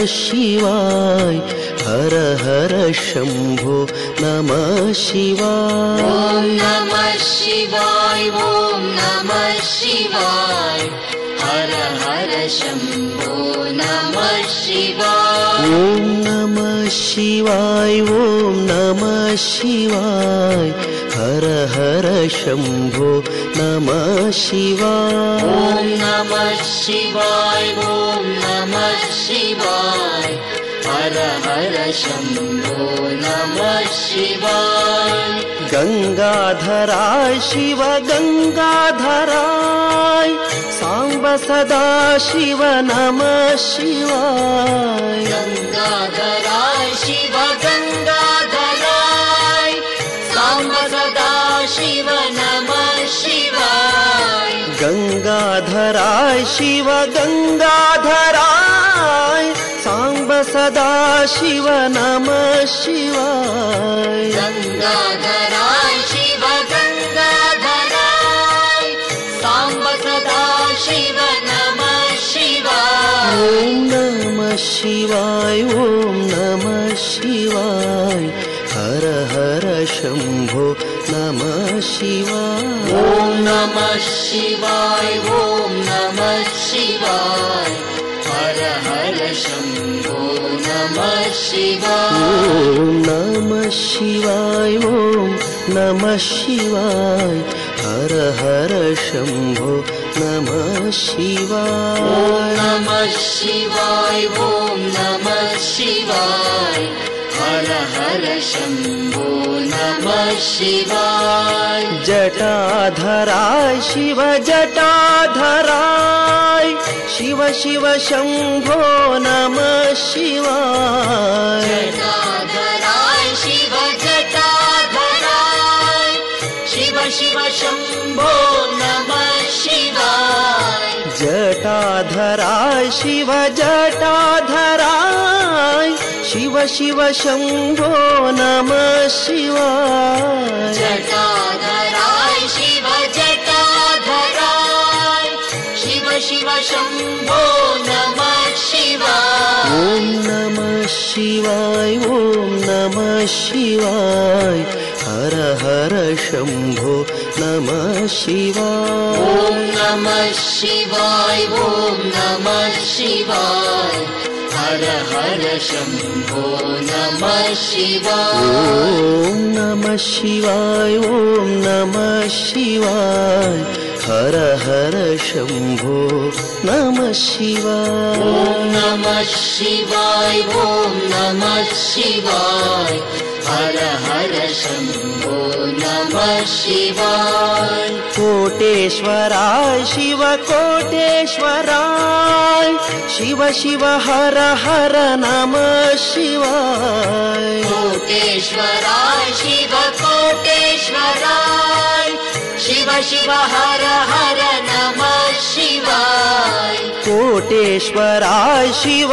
शिवाय हर हर शम्भो नमः शिवाय ॐ नमः शिवाय ॐ नमः शिवाय हर हर शम्भो नमः शिवाय ॐ नमः शिवाय ॐ नमः शिवाय हर हर शम्भो नमः शिवाय ॐ नमः शिवाय ॐ नमः शिवाय हर हर शम्भो नमः शिवाय गंगाधराय शिव गंगाधराय सांब सदा शिव नमः शिवाय गंगाधराय शिव गंगाधराय सांब सदा शिव नमः शिवाय गंगाधराय शिव गंगाधराय सांब सदा शिव नमः शिवाय गंगाधराय शिव गंगाधराय सांब सदा शिव नमः शिवाय ॐ नमः शिवाय ॐ नमः शिवाय हर हर शम्भो नमः शिवाय ॐ नमः शिवाय ॐ नमः शिवाय हर हर शम्भो नमः शिवाय ॐ नमः शिवाय ॐ नमः शिवाय हर हर शम्भो नमः शिवाय ॐ नमः शिवाय ॐ नमः शिवाय हर हर शम्भो नमः शिवाय जटाधराय शिव जटाधराय शिव शिव शम्भो नमः शिवाय जटाधराय शिव जटाधराय शिव शिव शम्भो नमः शिवाय जटाधराय शिव जटाधराय शिव शिव शम्भो नमः शिवाय जटाधराय शिव जटाधराय शिव शिव शम्भो नमः शिवाय ॐ नमः शिवाय ॐ नमः शिवाय हर हर शम्भो नमः शिवाय ॐ नमः शिवाय ॐ नमः शिवाय हर हर शम्भो नमः शिवाय ॐ नमः शिवाय ॐ नमः शिवाय हर हर शम्भो नमः शिवाय ॐ नमः शिवाय ॐ नमः शिवाय हर हर शम्भो नमः शिवाय कोटेश्वराय शिव कोटेश्वराय शिव शिव हर हर नमः शिवाय कोटेश्वराय शिव कोटेश्वराय शिव शिव हर हर नमः शिवाय कोटेश्वराय शिव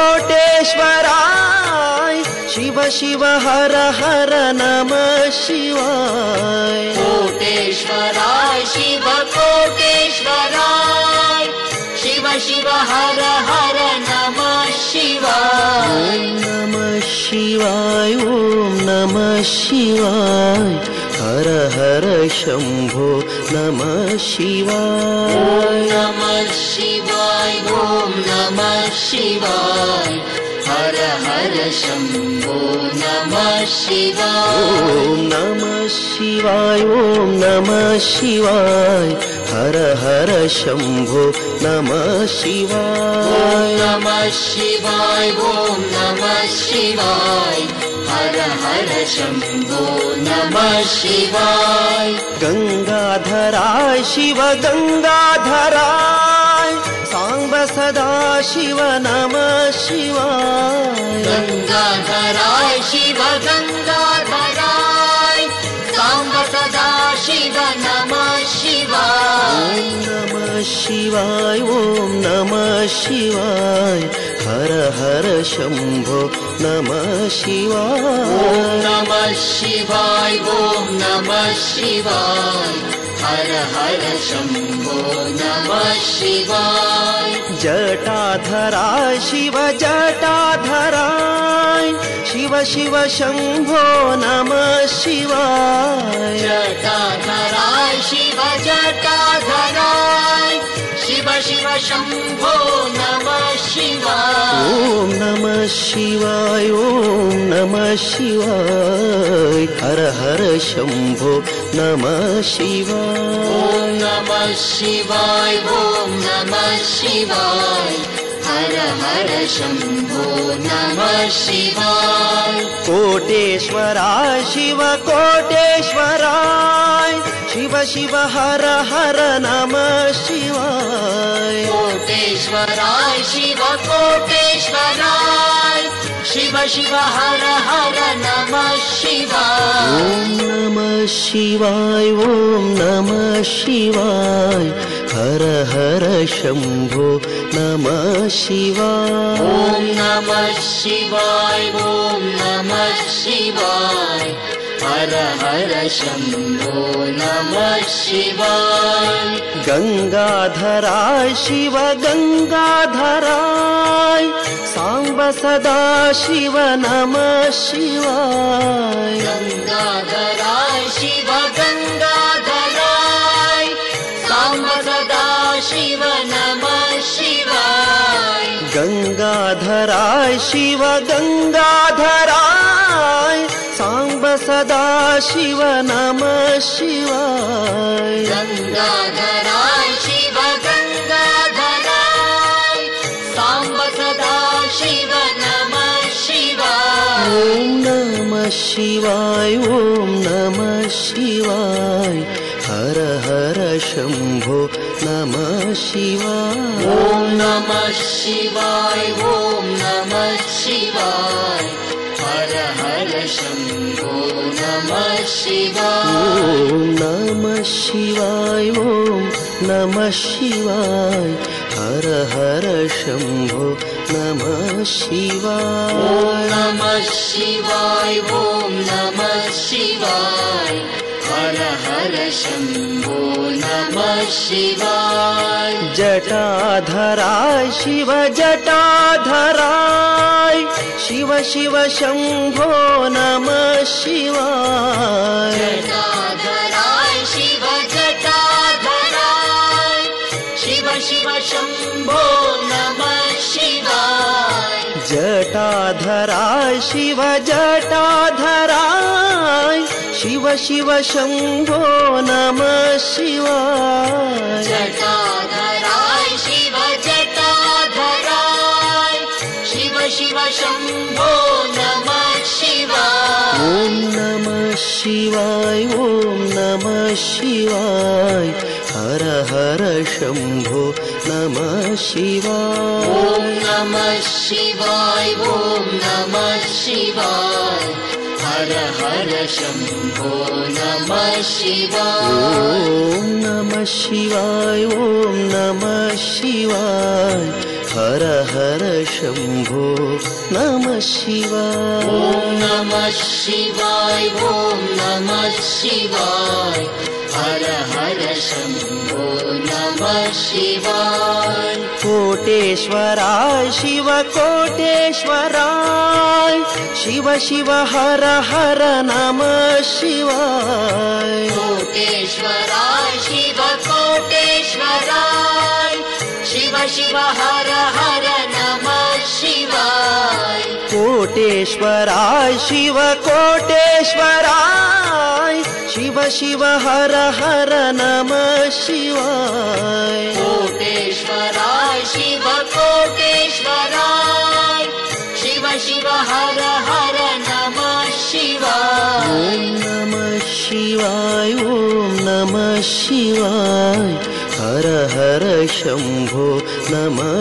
कोटेश्वराय शिव शिव हर हर नमः शिवाय कोटेश्वराय शिव कोटेश्वराय शिव शिव हर हर नमः शिवाय ॐ नमः शिवाय ॐ नमः शिवाय हर हर शम्भो नमः शिवाय ॐ नमः शिवाय ॐ नमः शिवाय हर हर शम्भो नमः शिवाय ॐ नमः शिवाय ॐ नमः शिवाय हर हर शम्भो नमः शिवाय ॐ नमः शिवाय ॐ नमः शिवाय हर हर शम्भो नमः शिवाय गंगाधराय शिव गंगाधराय सांब सदा शिव नमः शिवाय गंगाधराय शिव गंगाधराय सांब सदा शिव नमः शिवाय ॐ नमः शिवाय ॐ नमः शिवाय हर हर शम्भो नमः शिवाय नमः शिवाय ॐ नमः शिवाय हर हर शम्भो नमः शिवाय जटाधराय शिव जटाधराय शिव शिव शम्भो नमः शिवाय जटाधराय शिव जटाधराय शिव शिव शम्भो नमः शिवाय ॐ नमः शिवाय ॐ नमः शिवाय हर हर शम्भो नमः शिवाय ॐ नमः शिवाय ॐ नमः शिवाय हर हर शम्भो नमः शिवाय कोटेश्वराय शिव कोटेश्वराय शिव शिव हर हर नमः शिवाय कोटेश्वराय शिव कोटेश्वराय शिव शिव हर हर नमः शिवाय ॐ नमः शिवाय ॐ नमः शिवाय हर हर शम्भो नमः शिवाय ॐ नमः शिवाय ॐ नमः शिवाय हर हर शम्भो नमः शिवाय गंगाधराय शिव गंगाधराय सांब सदा शिव नमः शिवाय गंगाधराय शिव गंगाधराय सांब सदा शिव नमः शिवाय गंगाधराय शिव गंगाधराय सांब सदा शिव नमः शिवाय गंगाधराय शिव गंगाधराय सांब सदा शिव नमः शिवाय ॐ नमः शिवाय ॐ नमः शिवाय हर हर शम्भो नमः शिवाय ॐ नमः शिवाय ॐ नमः शिवाय हर हर शम्भो नमः शिवाय ॐ नमः शिवाय ॐ नमः शिवाय हर हर शम्भो नमः शिवाय ॐ नमः शिवाय ॐ नमः शिवाय हर हर शम्भो नमः शिवाय जटाधराय शिव जटाधराय शिव शिव शम्भो नमः शिवाय जटाधराय शिव जटाधराय शिव शिव शम्भो नमः शिवाय जटाधराय शिव जटाधराय शिव शिव शम्भो नमः शिवाय जटाधराय शिव जटाधराय शिव शिव शम्भो नमः शिवाय ॐ नमः शिवाय ॐ नमः शिवाय हर हर शम्भो नमः शिवाय ॐ नमः शिवाय ॐ नमः शिवाय हर हर शम्भो नमः शिवाय ॐ नमः शिवाय ॐ नमः शिवाय हर हर शम्भो नमः शिवाय ॐ नमः शिवाय ॐ नमः शिवाय हर हर शम्भो नमः शिवाय कोटेश्वराय शिव कोटेश्वराय शिव शिव हर हर नमः शिवाय कोटेश्वराय शिव कोटेश्वराय शिव शिव हर हर नमः शिवाय कोटेश्वराय शिव कोटेश्वराय शिव शिव हर हर नमः शिवाय कोटेश्वराय शिव कोटेश्वराय शिव शिव हर हर नमः शिवाय ॐ नमः शिवाय ॐ नमः शिवाय हर हर शम्भो नमः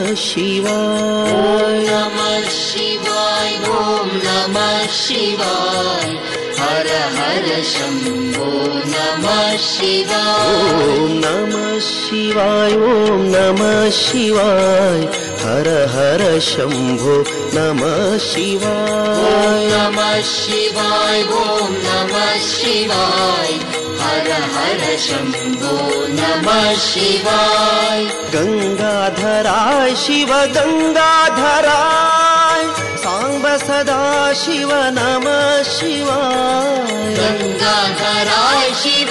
शिवाय नमः शिवाय ॐ नमः शिवाय हर हर शम्भो नमः शिवाय ॐ नमः शिवाय ॐ नमः शिवाय हर हर शम्भो नमः शिवाय नमः शिवाय ॐ नमः शिवाय हर हर शम्भो नमः शिवाय गंगाधराय शिव गंगाधराय सांब सदा शिव नमः शिवाय गंगाधराय शिव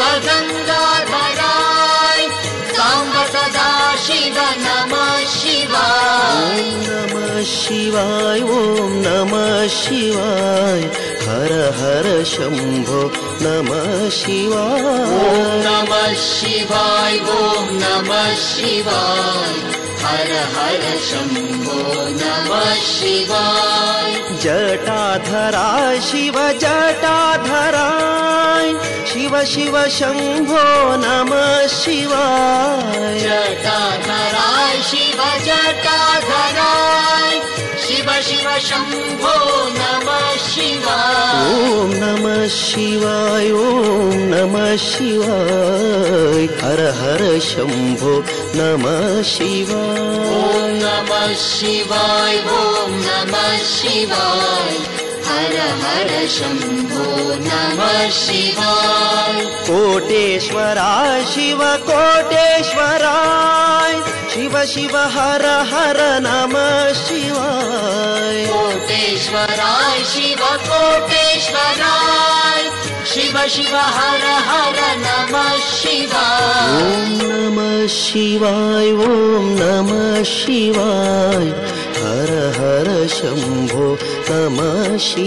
गंगाधराय सांब सदा शिव नमः शिवाय नमः शिवाय ॐ नमः शिवाय हर हर शम्भो नमः शिवाय नमः शिवाय ॐ नमः शिवाय हर हर शम्भो नमः शिवाय जटाधराय शिव जटाधराय शिव शिव शम्भो नमः शिवाय जटाधराय शिव जटाधराय शिव शिव शम्भो नमः शिवाय ॐ नमः शिवाय ॐ नमः शिवाय हर हर शम्भो नमः शिवाय नमः शिवाय ॐ नमः शिवाय हर हर शम्भो नमः शिवाय कोटेश्वराय शिव कोटेश्वराय शिव शिव हर हर नमः शिवाय कोटेश्वराय शिव कोटेश्वराय शिव शिव हर हर नमः शिवाय ॐ नमः शिवाय ॐ नमः शिवाय हर हर शम्भो नमः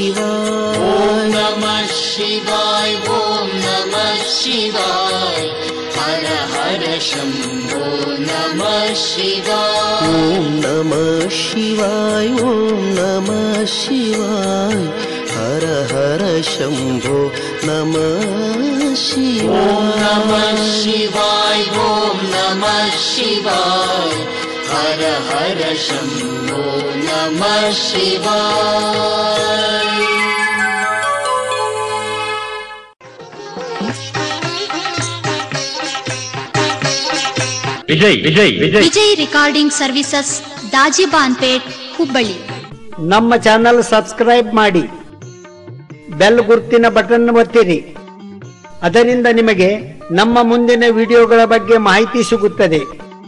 शिवाय नमः शिवाय ॐ नमः शिवाय हर हर शम्भो नमः शिवाय ॐ नमः शिवाय ॐ नमः शिवाय हर हर शम्भो नमः शिवाय नमः शिवाय ॐ नमः शिवाय हर हर शम्भो नमः शिवाय ವಿಜಯ್ ರೆಕಾರ್ಡಿಂಗ್ ಸರ್ವಿಸಸ್ ದಾಜಿಬಾನ್ಪೇಟ್ ಹುಬ್ಬಳ್ಳಿ. ನಮ್ಮ ಚಾನಲ್ ಸಬ್ಸ್ಕ್ರೈಬ್ ಮಾಡಿ, ಬೆಲ್ ಗುರುತಿನ ಬಟನ್ ಒತ್ತಿರಿ. ಅದರಿಂದ ನಿಮಗೆ ನಮ್ಮ ಮುಂದಿನ ವಿಡಿಯೋಗಳ ಬಗ್ಗೆ ಮಾಹಿತಿ ಸಿಗುತ್ತದೆ.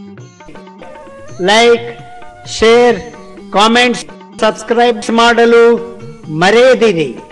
ಲೈಕ್, ಶೇರ್, ಕಾಮೆಂಟ್ಸ್, ಸಬ್ಸ್ಕ್ರೈಬ್ ಮಾಡಲು ಮರೆಯದಿರಿ.